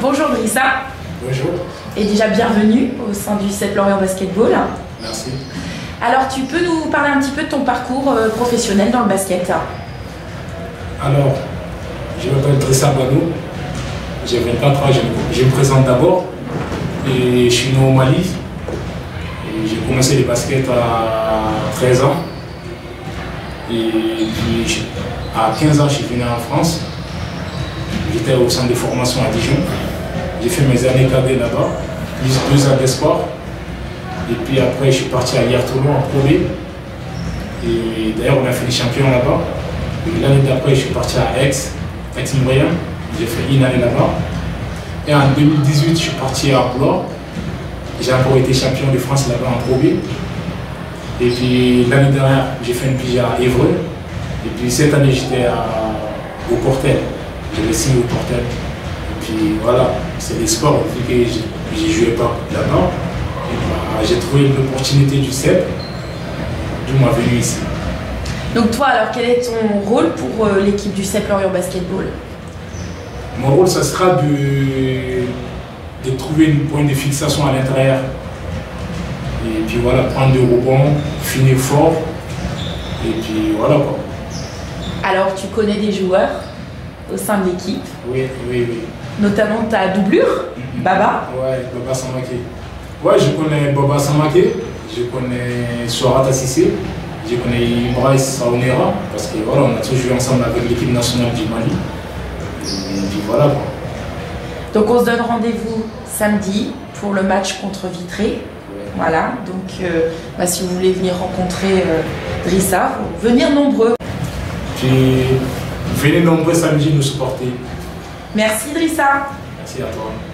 Bonjour Drissa. Bonjour. Et déjà bienvenue au sein du CEP Lorient Basketball. Merci. Alors tu peux nous parler un petit peu de ton parcours professionnel dans le basket? Alors, je m'appelle Drissa Banou, j'ai 24 ans, je me présente d'abord. Et je suis né au Mali. J'ai commencé le basket à 13 ans. Et puis à 15 ans, je suis venu en France. J'étais au centre de formation à Dijon. J'ai fait mes années cadets là-bas, plus 2 ans d'espoir. Et puis après, je suis parti à Yartoulon en Pro B. Et d'ailleurs, on a fait les champions là-bas. L'année d'après, je suis parti à Aix-Montréal. J'ai fait une année là-bas. Et en 2018, je suis parti à Blois. J'ai encore été champion de France là-bas en Pro B. Et puis l'année dernière, j'ai fait une pige à Évreux. Et puis cette année, j'étais au Portel. J'avais signé au Portel. Et puis voilà, c'est des sports que je ne jouais pas là-bas. J'ai trouvé l'opportunité du CEP, d'où ma venue ici. Donc toi, alors quel est ton rôle pour l'équipe du CEP Lorient Basketball? Mon rôle, ça sera de trouver une point de fixation à l'intérieur. Et puis voilà, prendre des rebonds, finir fort. Et puis voilà quoi. Alors tu connais des joueurs au sein de l'équipe? Oui. Notamment ta doublure, Baba? Ouais, Baba Samake. Ouais, je connais Baba Samake, je connais Soarata Sissé, je connais Bryce Saonera, parce que voilà, on a tous joué ensemble avec l'équipe nationale du Mali. Et puis voilà quoi. Donc on se donne rendez-vous samedi pour le match contre Vitré. Ouais. Voilà, donc si vous voulez venir rencontrer Drissa, venir nombreux. Puis venez nombreux samedi nous supporter. Merci Drissa. Merci à toi.